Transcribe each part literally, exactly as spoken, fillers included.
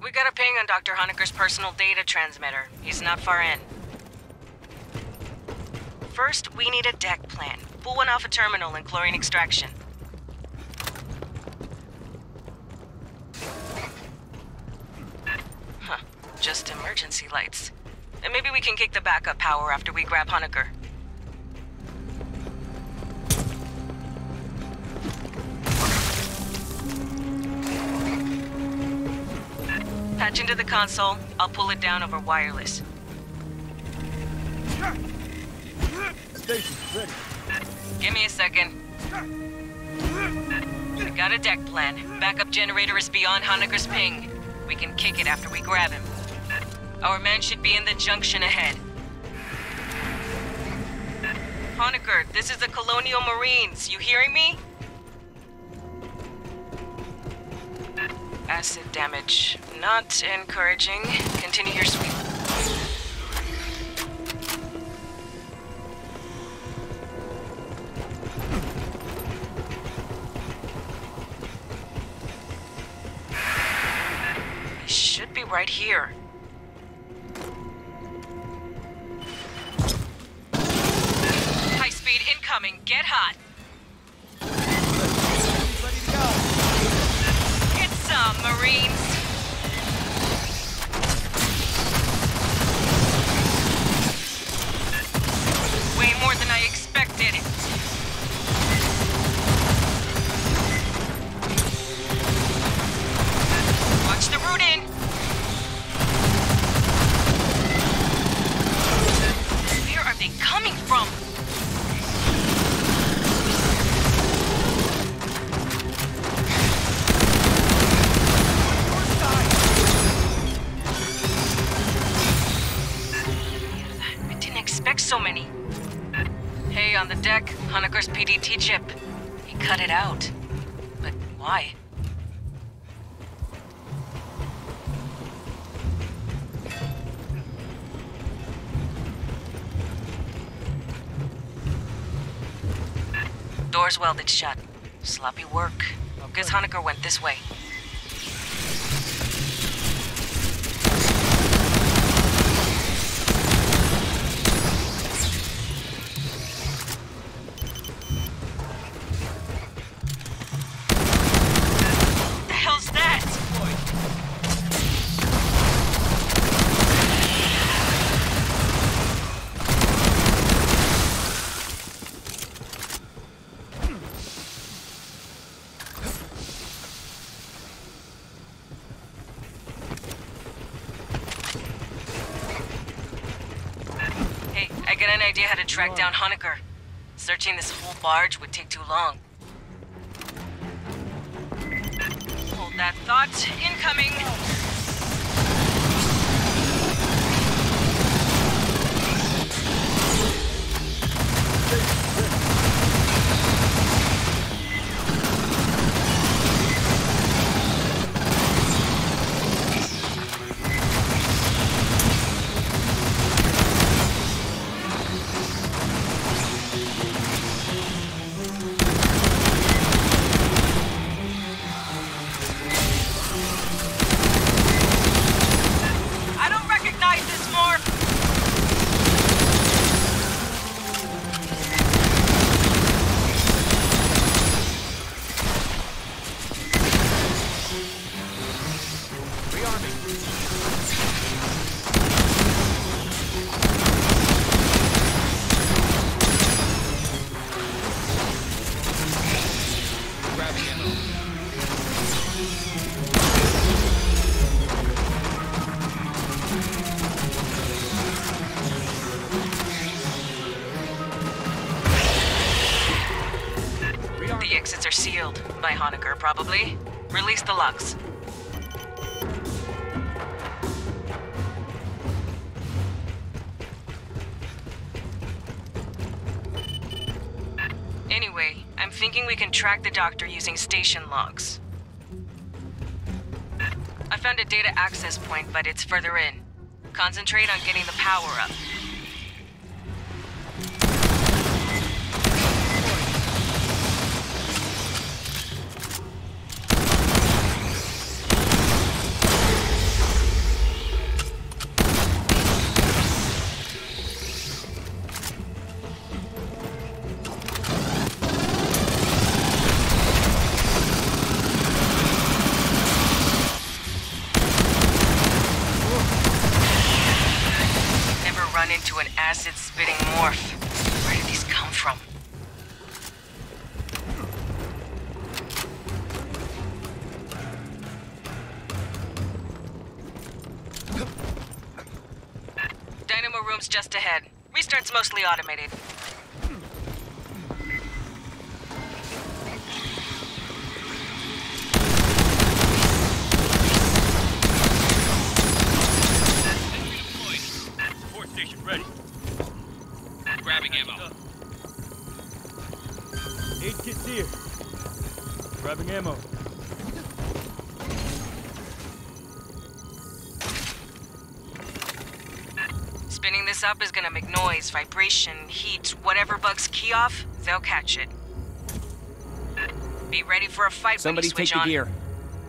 We got a ping on Doctor Honecker's personal data transmitter. He's not far in. First, we need a deck plan. Pull one off a terminal and chlorine extraction. Huh. Just emergency lights. And maybe we can kick the backup power after we grab Honecker. Patch into the console. I'll pull it down over wireless. Station ready. Give me a second. I got a deck plan. Backup generator is beyond Honecker's ping. We can kick it after we grab him. Our men should be in the junction ahead. Honecker, this is the Colonial Marines. You hearing me? Acid damage. Not encouraging. Continue your sweep. He should be right here. High speed incoming. Get hot. Ready to go. Get some, Marines. Way more than I expected. Watch the route in. Where are they coming from? I didn't expect so many. Hey, on the deck, Honecker's P D T chip. He cut it out. But why? Door's welded shut. Sloppy work. Guess Honecker went this way. The hell's that? Hey, I got an idea how to track down Honecker. Searching this whole barge would take too long. Hold that thought. Incoming! I don't recognize this morph! Rearming. Grabbing ammo. The exits are sealed. By Honecker, probably. Release the locks. Anyway, I'm thinking we can track the doctor using station logs. I found a data access point, but it's further in. Concentrate on getting the power up. acid-spitting morph. Where did these come from? Dynamo room's just ahead. Restart's mostly automated. Support station ready. Grabbing ammo. Aid kit's here. Grabbing ammo. Spinning this up is gonna make noise, vibration, heat, whatever bugs key off, they'll catch it. Be ready for a fight when you Somebody switch take the on. gear.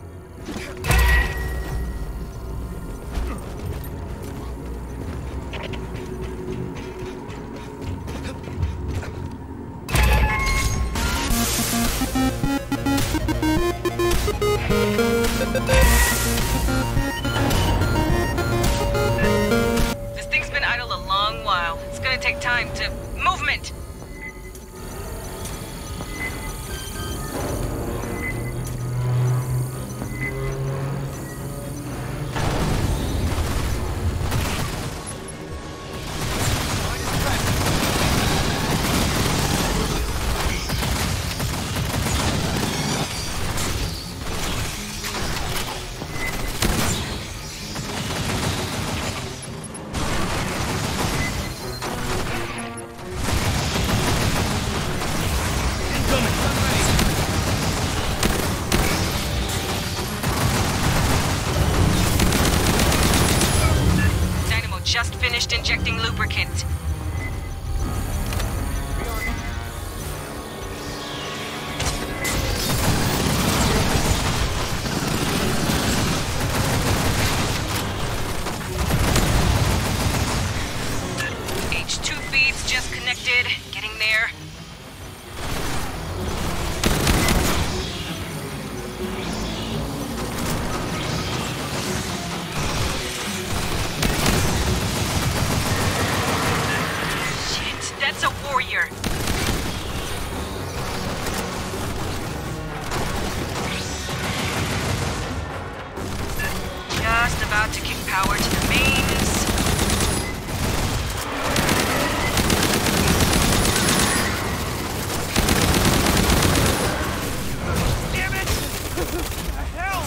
This thing's been idle a long while. It's gonna take time to... Movement! Just finished injecting lubricant. H two feeds just connected. Getting there. That's a warrior. Just about to kick power to the mains. Damn it! The hell!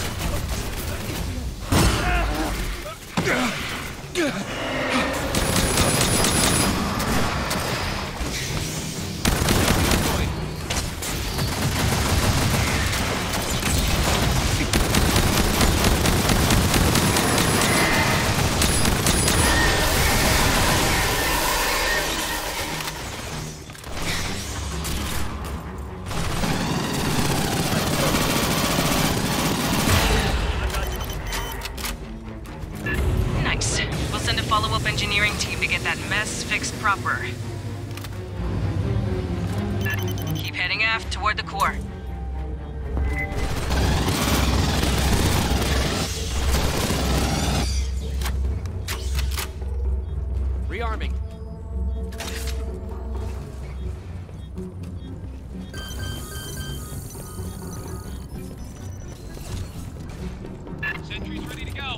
Nice. We'll send a follow-up engineering team to get that mess fixed proper. Keep heading aft toward the core. Rearming. Sentry's ready to go.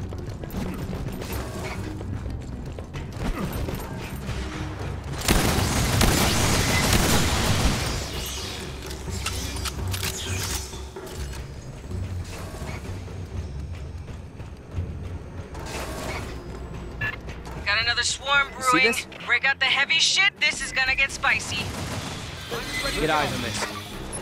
Got another swarm See brewing. this? Break out the heavy shit. This is gonna get spicy. Get eyes on this.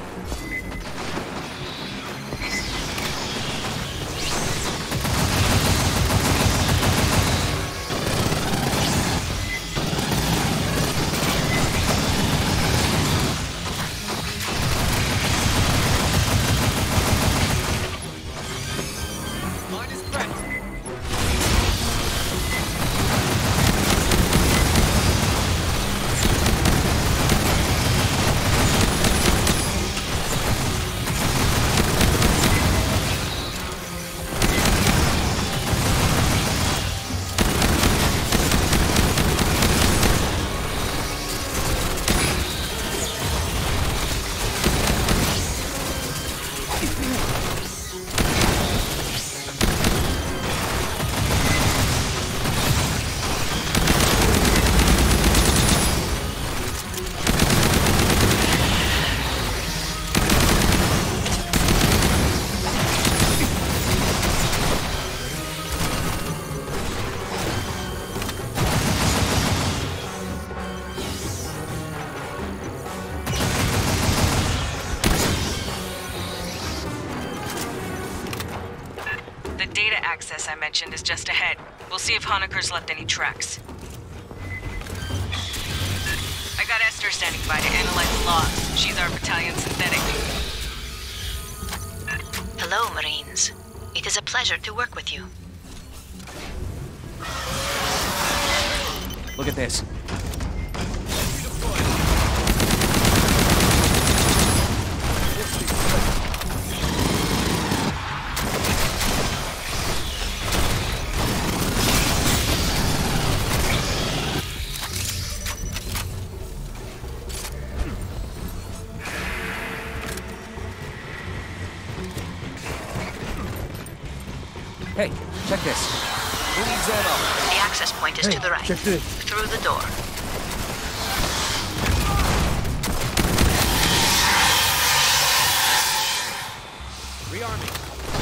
Mine is prepped. The data access I mentioned is just ahead. We'll see if Honecker's left any tracks. I got Esther standing by to analyze the logs. She's our battalion synthetic. Hello, Marines. It is a pleasure to work with you. Look at this. Hey, check this. Who needs ammo? The access point is Hey, to the right. check this. Through the door. Rearming.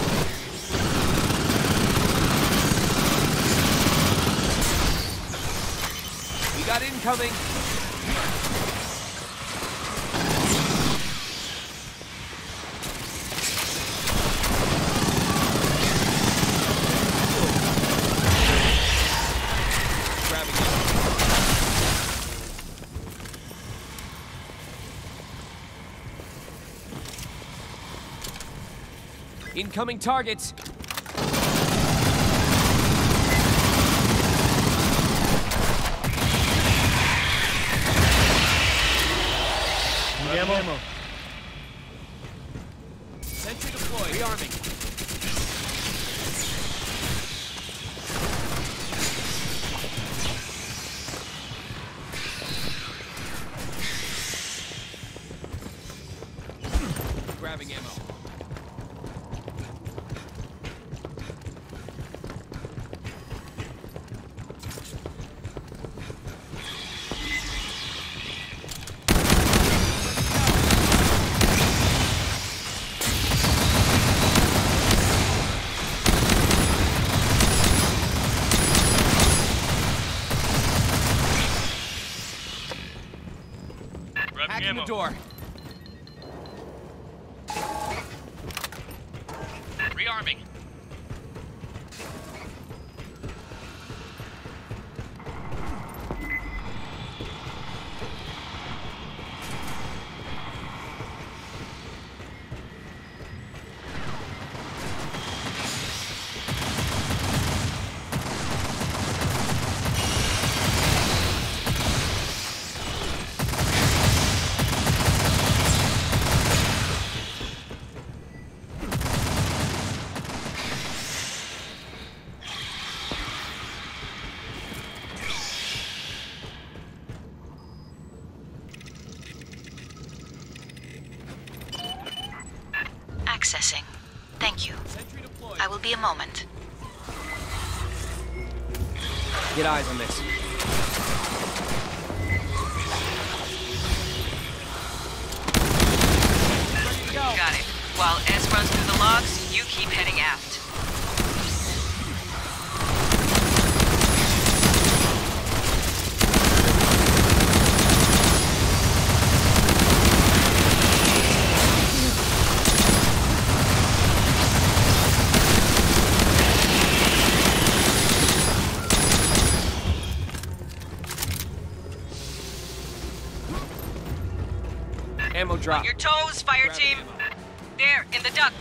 We got incoming. Grabbing it. Incoming targets. Need ammo? ammo. Sentry deployed. Rearming. Grabbing ammo. Grabbing Hacking ammo. the door. Rearming. Accessing. Thank you. Sentry deployed. I will be a moment. Get eyes on this. Ready to go. Got it. While S runs through the logs, you keep heading aft. Ammo drop. On your toes, fire Grabbing team. ammo. There, in the ducts.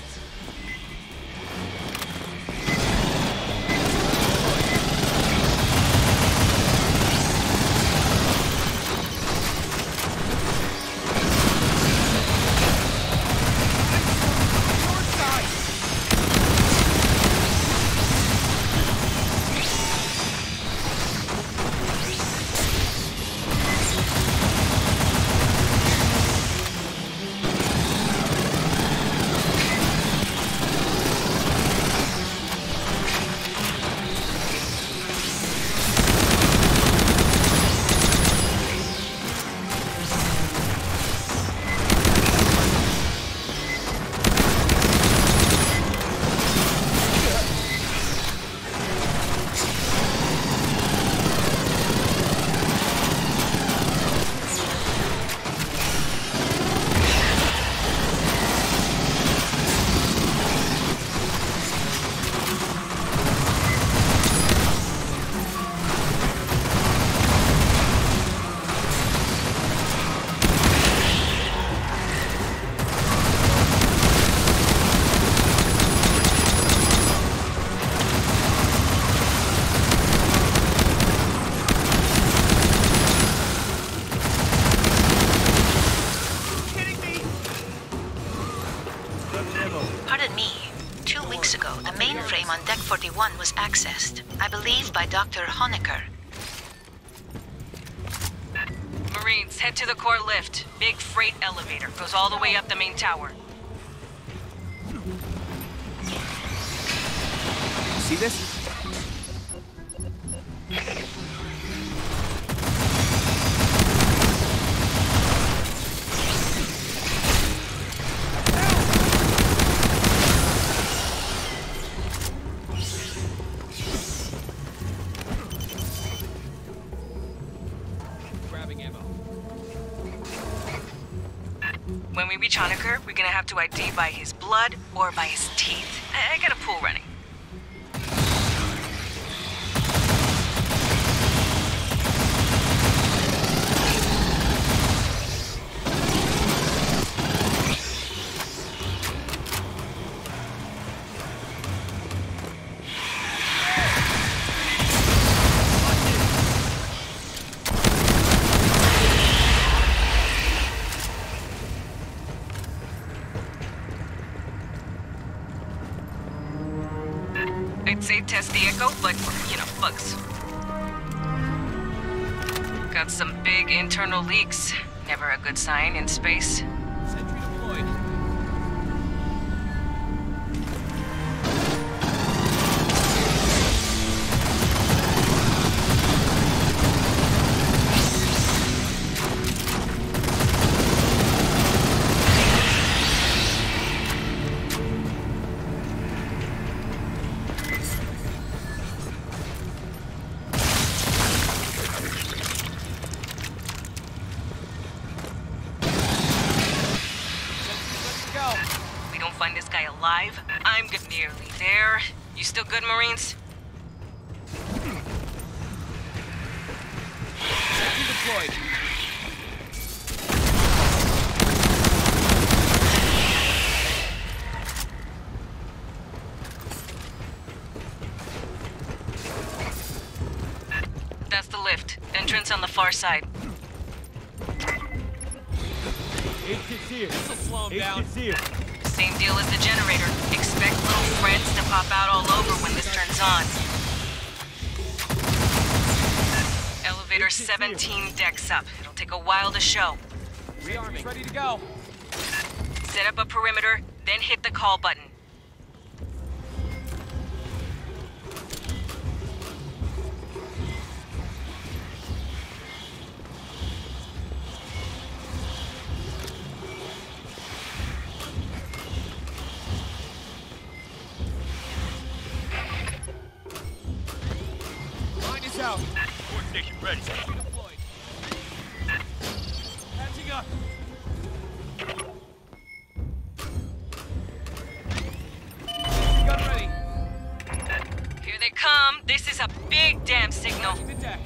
ago, the mainframe on Deck forty-one was accessed, I believe by Doctor Honecker. Marines, head to the core lift. Big freight elevator. Goes all the way up the main tower. See this? When we reach Honecker, we're gonna have to I D by his blood or by his teeth. I, I got a pool running. I'd say test the echo, but, you know, bugs. Got some big internal leaks. Never a good sign in space. Sentry deployed. We don't find this guy alive, I'm good nearly there. You still good, Marines? Sentry deployed. That's the lift. Entrance on the far side. Eight kits here. This'll slow him Eight down. kits here. Same deal as the generator. Expect little friends to pop out all over when this turns on. Elevator seventeen decks up. It'll take a while to show. Rearming. Ready to go. Set up a perimeter, then hit the call button. Line is out. Port station ready. Sentry deployed. Catching up. Gun ready. Here they come. This is a big damn signal. The deck.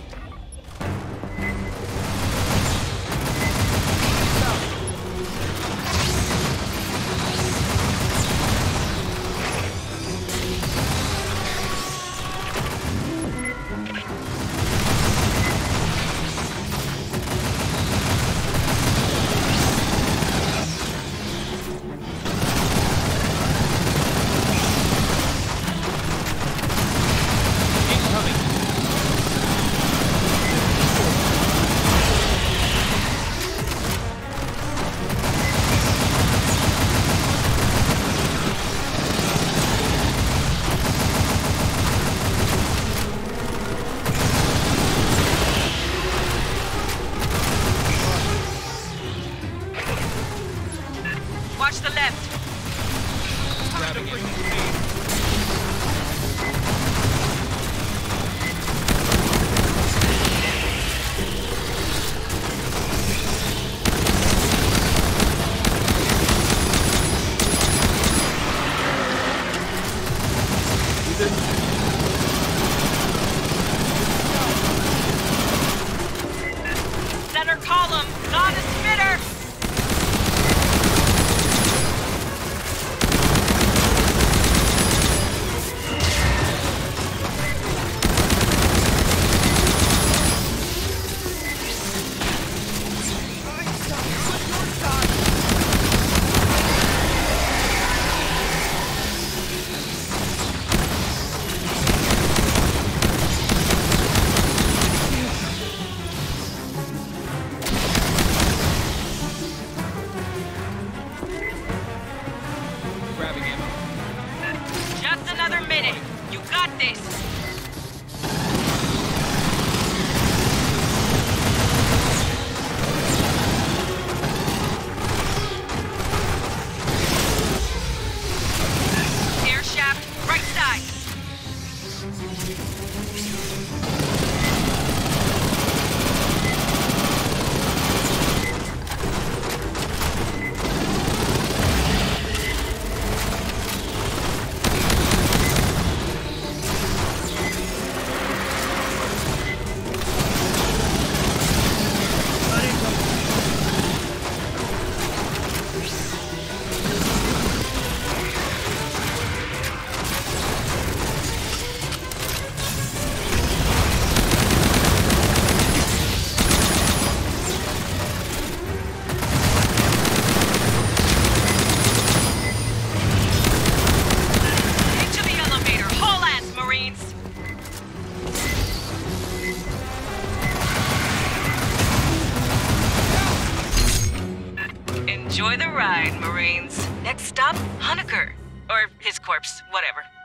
Watch the left. Grabbing it. Center column. Got a spitter. got this! Air shaft, right side! Enjoy the ride, Marines. Next stop, Honecker. Or his corpse, whatever.